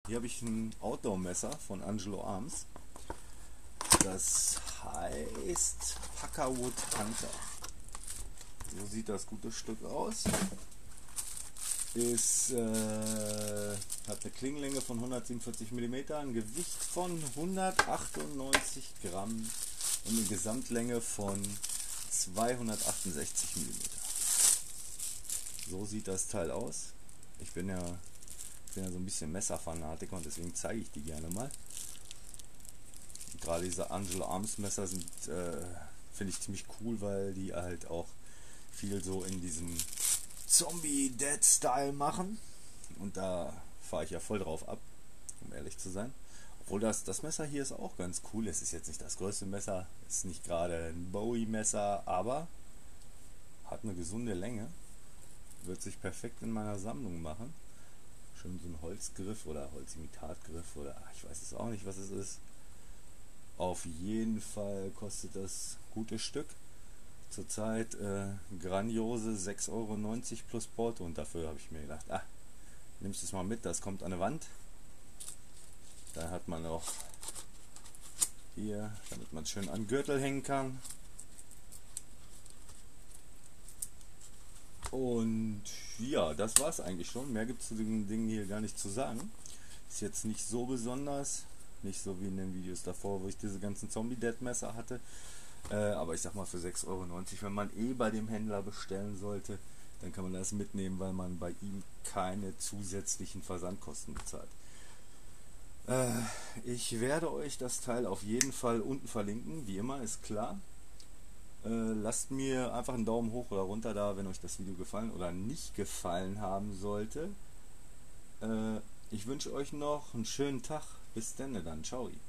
Hier habe ich ein Outdoor-Messer von Angelo Arms. Das heißt Packerwood Hunter. So sieht das gute Stück aus. Hat eine Klingenlänge von 147 mm, ein Gewicht von 198 Gramm und eine Gesamtlänge von 268 mm. So sieht das Teil aus. Ich bin ja so ein bisschen Messerfanatiker und deswegen zeige ich die gerne mal. Gerade diese Angelo Arms Messer sind, finde ich ziemlich cool, weil die halt auch viel so in diesem Zombie-Dead-Style machen. Und da fahre ich ja voll drauf ab, um ehrlich zu sein. Obwohl das Messer hier ist auch ganz cool. Es ist jetzt nicht das größte Messer, ist nicht gerade ein Bowie-Messer, aber hat eine gesunde Länge. Wird sich perfekt in meiner Sammlung machen. Schön so ein Holzgriff oder Holzimitatgriff oder ich weiß es auch nicht, was es ist. Auf jeden Fall kostet das gutes Stück. Zurzeit grandiose 6,90 € plus Porto und dafür habe ich mir gedacht, nimmst du es mal mit, das kommt an die Wand. Dann hat man auch hier, damit man es schön an den Gürtel hängen kann. Und ja, das war es eigentlich schon. Mehr gibt es zu den Dingen hier gar nicht zu sagen. Ist jetzt nicht so besonders, nicht so wie in den Videos davor, wo ich diese ganzen Zombie-Dead-Messer hatte. Aber ich sag mal für 6,90 €, wenn man bei dem Händler bestellen sollte, dann kann man das mitnehmen, weil man bei ihm keine zusätzlichen Versandkosten bezahlt. Ich werde euch das Teil auf jeden Fall unten verlinken, wie immer, ist klar. Lasst mir einfach einen Daumen hoch oder runter da, wenn euch das Video gefallen oder nicht gefallen haben sollte. Ich wünsche euch noch einen schönen Tag. Bis dann, ciao.